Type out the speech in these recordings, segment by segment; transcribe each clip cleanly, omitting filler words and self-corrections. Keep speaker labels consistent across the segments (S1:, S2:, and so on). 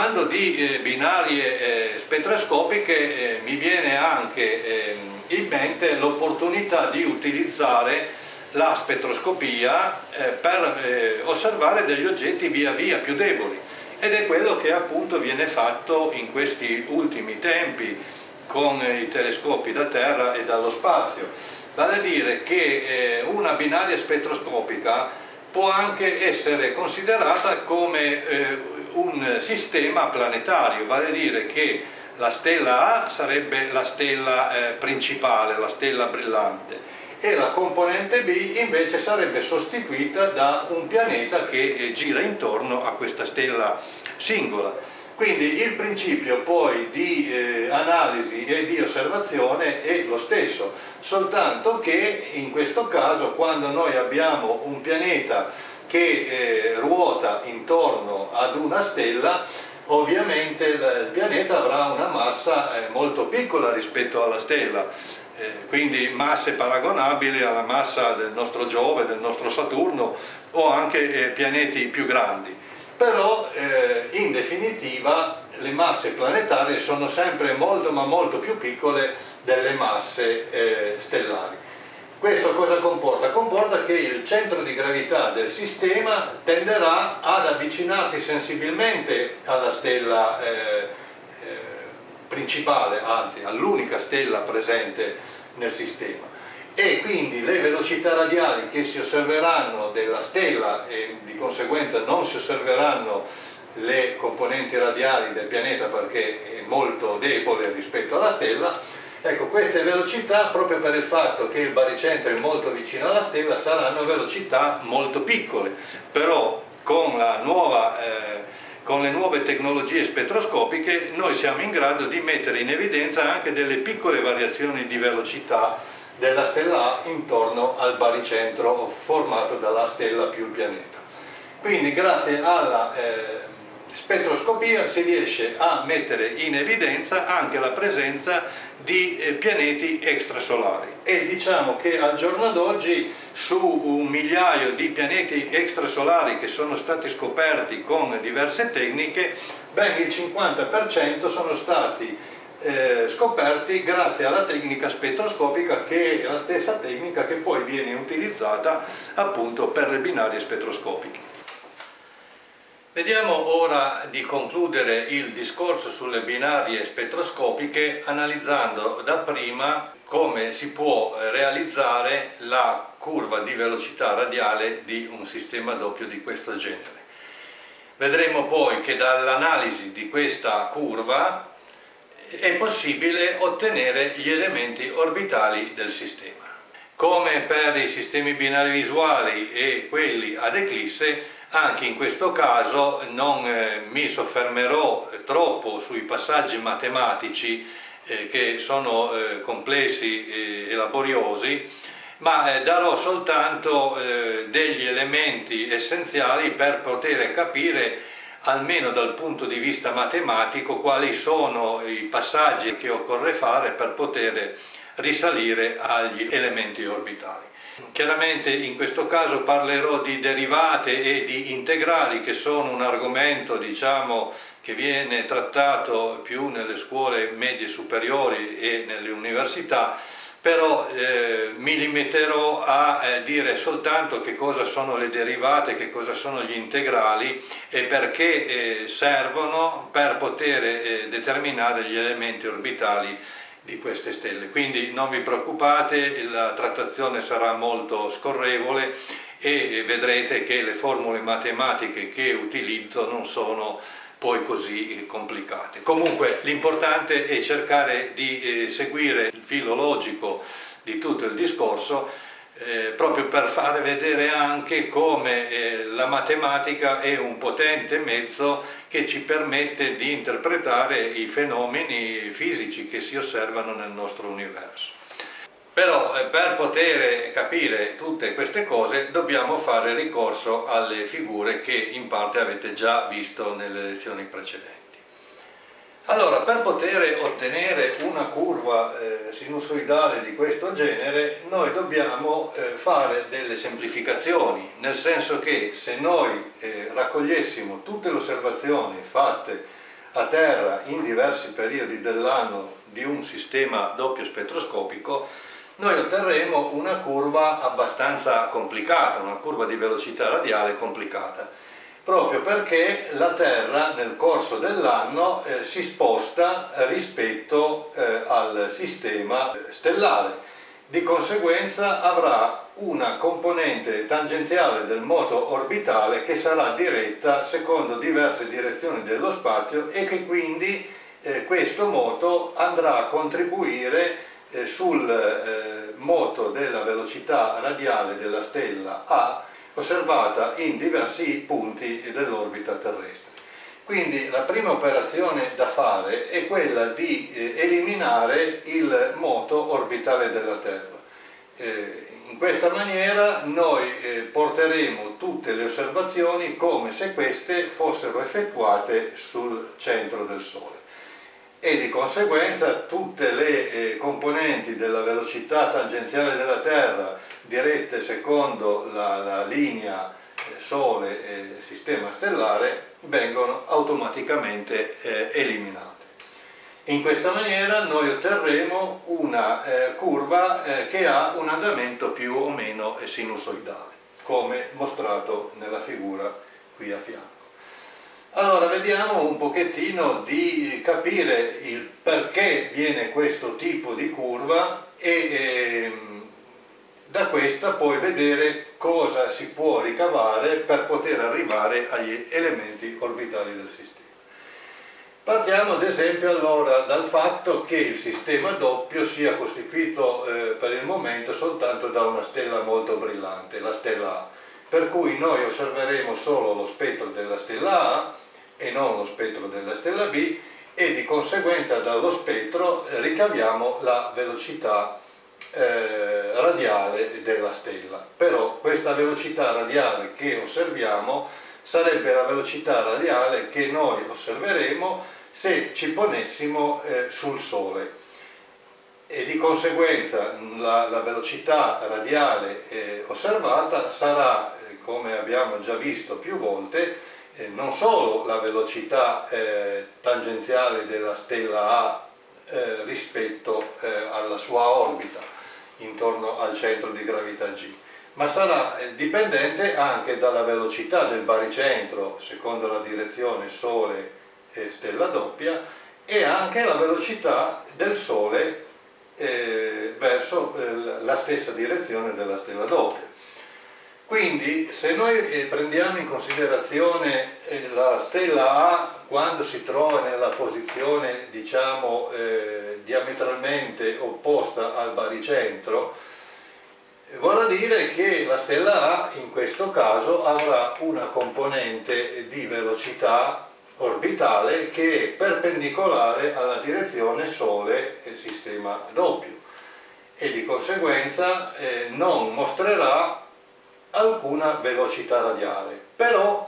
S1: Parlando di binarie spettroscopiche mi viene anche in mente l'opportunità di utilizzare la spettroscopia per osservare degli oggetti via via più deboli, ed è quello che appunto viene fatto in questi ultimi tempi con i telescopi da terra e dallo spazio. Vale a dire che una binaria spettroscopica può anche essere considerata come un sistema planetario, vale a dire che la stella A sarebbe la stella principale, la stella brillante, e la componente B invece sarebbe sostituita da un pianeta che gira intorno a questa stella singola. Quindi il principio poi di analisi e di osservazione è lo stesso, soltanto che in questo caso, quando noi abbiamo un pianeta che ruota intorno ad una stella, ovviamente il pianeta avrà una massa molto piccola rispetto alla stella, quindi masse paragonabili alla massa del nostro Giove, del nostro Saturno o anche pianeti più grandi. Però in definitiva le masse planetarie sono sempre molto ma molto più piccole delle masse stellari. Questo cosa comporta? Comporta che il centro di gravità del sistema tenderà ad avvicinarsi sensibilmente alla stella principale, anzi all'unica stella presente nel sistema, e quindi le velocità radiali che si osserveranno della stella, e di conseguenza non si osserveranno le componenti radiali del pianeta perché è molto debole rispetto alla stella, ecco, queste velocità, proprio per il fatto che il baricentro è molto vicino alla stella, saranno velocità molto piccole, però con le nuove tecnologie spettroscopiche noi siamo in grado di mettere in evidenza anche delle piccole variazioni di velocità della stella A intorno al baricentro formato dalla stella più il pianeta. Quindi grazie alla spettroscopia si riesce a mettere in evidenza anche la presenza di pianeti extrasolari, e diciamo che al giorno d'oggi su 1 migliaio di pianeti extrasolari che sono stati scoperti con diverse tecniche, ben il 50% sono stati scoperti grazie alla tecnica spettroscopica, che è la stessa tecnica che poi viene utilizzata appunto per le binarie spettroscopiche. Vediamo ora di concludere il discorso sulle binarie spettroscopiche analizzando dapprima come si può realizzare la curva di velocità radiale di un sistema doppio di questo genere. Vedremo poi che dall'analisi di questa curva è possibile ottenere gli elementi orbitali del sistema. Come per i sistemi binari visuali e quelli ad eclisse, anche in questo caso non mi soffermerò troppo sui passaggi matematici che sono complessi e laboriosi, ma darò soltanto degli elementi essenziali per poter capire, almeno dal punto di vista matematico, quali sono i passaggi che occorre fare per poter risalire agli elementi orbitali. Chiaramente in questo caso parlerò di derivate e di integrali, che sono un argomento, diciamo, che viene trattato più nelle scuole medie superiori e nelle università, però mi limiterò a dire soltanto che cosa sono le derivate, che cosa sono gli integrali e perché servono per poter determinare gli elementi orbitali di queste stelle. Quindi non vi preoccupate, la trattazione sarà molto scorrevole e vedrete che le formule matematiche che utilizzo non sono poi così complicate. Comunque l'importante è cercare di seguire il filo logico di tutto il discorso, proprio per fare vedere anche come la matematica è un potente mezzo che ci permette di interpretare i fenomeni fisici che si osservano nel nostro universo. Però per poter capire tutte queste cose dobbiamo fare ricorso alle figure che in parte avete già visto nelle lezioni precedenti. Allora, per poter ottenere una curva sinusoidale di questo genere, noi dobbiamo fare delle semplificazioni, nel senso che se noi raccogliessimo tutte le osservazioni fatte a terra in diversi periodi dell'anno di un sistema doppio spettroscopico, noi otterremo una curva abbastanza complicata, una curva di velocità radiale complicata, proprio perché la Terra nel corso dell'anno si sposta rispetto al sistema stellare. Di conseguenza avrà una componente tangenziale del moto orbitale che sarà diretta secondo diverse direzioni dello spazio e che quindi questo moto andrà a contribuire sul moto della velocità radiale della stella A osservata in diversi punti dell'orbita terrestre. Quindi la prima operazione da fare è quella di eliminare il moto orbitale della Terra. In questa maniera noi porteremo tutte le osservazioni come se queste fossero effettuate sul centro del Sole e di conseguenza tutte le componenti della velocità tangenziale della Terra dirette secondo la linea Sole e sistema stellare vengono automaticamente eliminate. In questa maniera noi otterremo una curva che ha un andamento più o meno sinusoidale, come mostrato nella figura qui a fianco. Allora vediamo un pochettino di capire il perché viene questo tipo di curva e da questa poi vedere cosa si può ricavare per poter arrivare agli elementi orbitali del sistema. Partiamo ad esempio allora dal fatto che il sistema doppio sia costituito per il momento soltanto da una stella molto brillante, la stella A, per cui noi osserveremo solo lo spettro della stella A e non lo spettro della stella B e di conseguenza dallo spettro ricaviamo la velocità radiale della stella. Però questa velocità radiale che osserviamo sarebbe la velocità radiale che noi osserveremo se ci ponessimo sul Sole e di conseguenza la velocità radiale osservata sarà, come abbiamo già visto più volte, non solo la velocità tangenziale della stella A rispetto alla sua orbita intorno al centro di gravità G, ma sarà dipendente anche dalla velocità del baricentro secondo la direzione Sole e stella doppia e anche la velocità del Sole verso la stessa direzione della stella doppia. Quindi se noi prendiamo in considerazione la stella A quando si trova nella posizione diciamo diametralmente opposta al baricentro, vorrà dire che la stella A in questo caso avrà una componente di velocità orbitale che è perpendicolare alla direzione Sole e sistema doppio e di conseguenza non mostrerà alcuna velocità radiale, però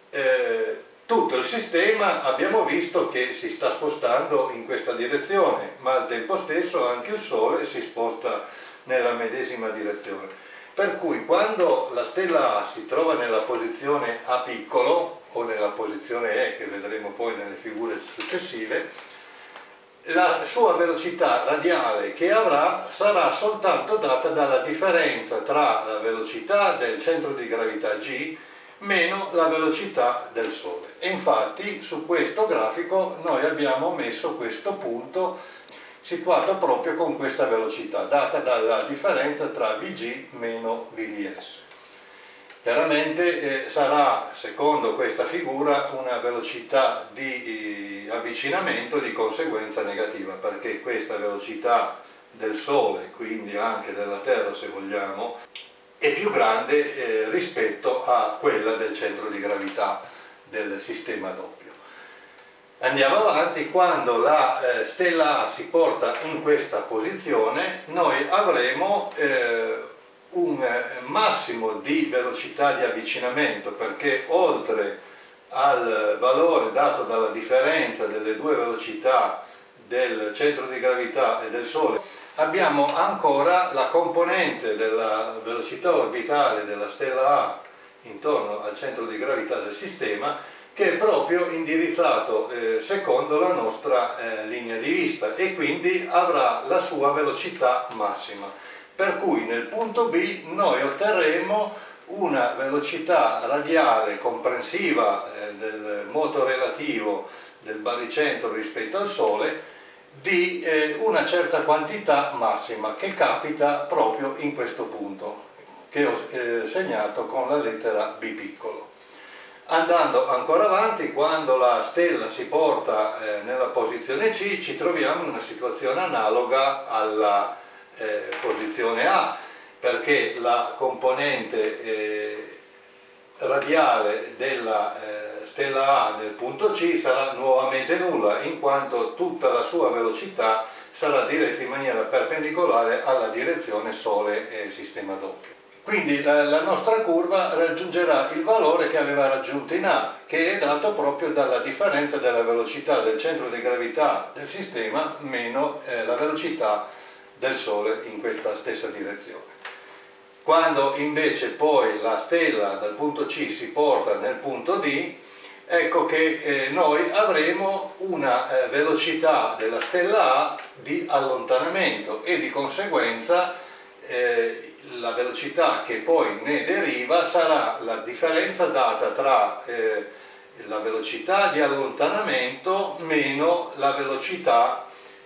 S1: tutto il sistema abbiamo visto che si sta spostando in questa direzione, ma al tempo stesso anche il Sole si sposta nella medesima direzione. Per cui quando la stella A si trova nella posizione A piccolo o nella posizione E, che vedremo poi nelle figure successive, la sua velocità radiale che avrà sarà soltanto data dalla differenza tra la velocità del centro di gravità G meno la velocità del Sole. E infatti su questo grafico noi abbiamo messo questo punto situato proprio con questa velocità, data dalla differenza tra Vg meno Vds. Chiaramente sarà, secondo questa figura, una velocità di avvicinamento di conseguenza negativa, perché questa velocità del Sole, quindi anche della Terra se vogliamo, è più grande rispetto a quella del centro di gravità del sistema doppio. Andiamo avanti, quando la stella A si porta in questa posizione noi avremo un massimo di velocità di avvicinamento, perché oltre al valore dato dalla differenza delle due velocità del centro di gravità e del Sole abbiamo ancora la componente della velocità orbitale della stella A intorno al centro di gravità del sistema, che è proprio indirizzato secondo la nostra linea di vista e quindi avrà la sua velocità massima. Per cui nel punto B noi otterremo una velocità radiale comprensiva del moto relativo del baricentro rispetto al Sole di una certa quantità massima che capita proprio in questo punto, che ho segnato con la lettera B piccolo. Andando ancora avanti, quando la stella si porta nella posizione C, ci troviamo in una situazione analoga alla posizione A, perché la componente radiale della stella A nel punto C sarà nuovamente nulla, in quanto tutta la sua velocità sarà diretta in maniera perpendicolare alla direzione Sole e sistema doppio. Quindi la nostra curva raggiungerà il valore che aveva raggiunto in A, che è dato proprio dalla differenza della velocità del centro di gravità del sistema meno la velocità del Sole in questa stessa direzione. Quando invece poi la stella dal punto C si porta nel punto D, ecco che noi avremo una velocità della stella A di allontanamento e di conseguenza la velocità che poi ne deriva sarà la differenza data tra la velocità di allontanamento meno la velocità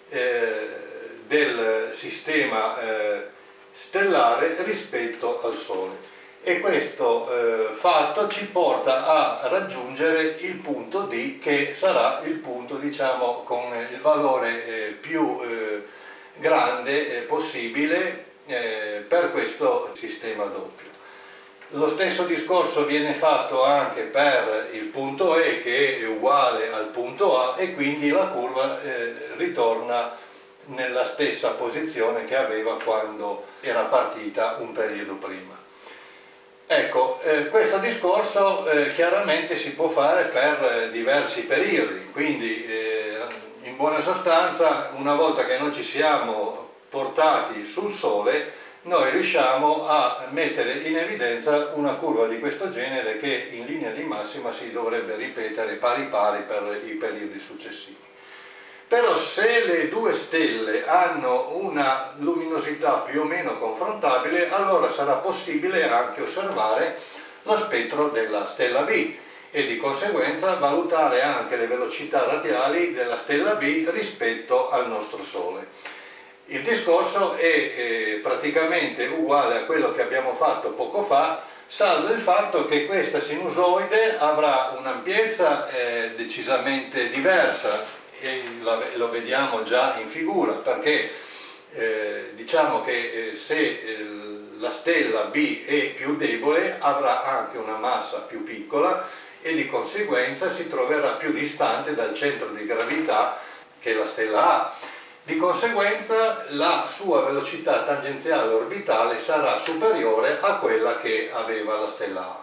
S1: del sistema stellare rispetto al Sole. E questo fatto ci porta a raggiungere il punto D, che sarà il punto, diciamo, con il valore più grande possibile per questo sistema doppio. Lo stesso discorso viene fatto anche per il punto E, che è uguale al punto A, e quindi la curva ritorna nella stessa posizione che aveva quando era partita un periodo prima. Ecco, questo discorso chiaramente si può fare per diversi periodi, quindi in buona sostanza, una volta che noi ci siamo portati sul Sole, noi riusciamo a mettere in evidenza una curva di questo genere che in linea di massima si dovrebbe ripetere pari pari per i periodi successivi. Però se le due stelle hanno una luminosità più o meno confrontabile, allora sarà possibile anche osservare lo spettro della stella B e di conseguenza valutare anche le velocità radiali della stella B rispetto al nostro Sole. Il discorso è praticamente uguale a quello che abbiamo fatto poco fa, salvo il fatto che questa sinusoide avrà un'ampiezza decisamente diversa, e lo vediamo già in figura, perché diciamo che se la stella B è più debole avrà anche una massa più piccola e di conseguenza si troverà più distante dal centro di gravità che la stella A. Di conseguenza la sua velocità tangenziale orbitale sarà superiore a quella che aveva la stella A.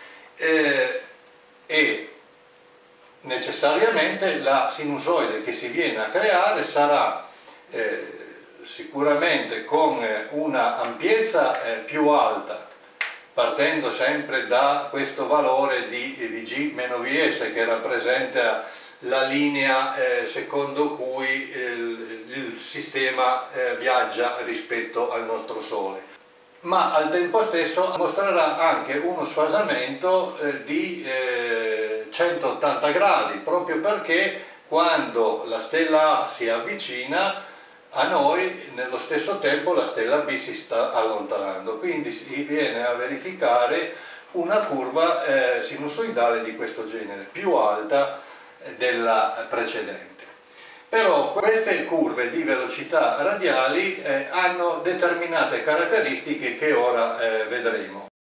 S1: E necessariamente la sinusoide che si viene a creare sarà sicuramente con una ampiezza più alta, partendo sempre da questo valore di G-Vs che rappresenta la linea secondo cui il sistema viaggia rispetto al nostro Sole, ma al tempo stesso mostrerà anche uno sfasamento di 180 gradi, proprio perché quando la stella A si avvicina a noi, nello stesso tempo la stella B si sta allontanando, quindi si viene a verificare una curva sinusoidale di questo genere, più alta della precedente. Però queste curve di velocità radiali hanno determinate caratteristiche che ora vedremo.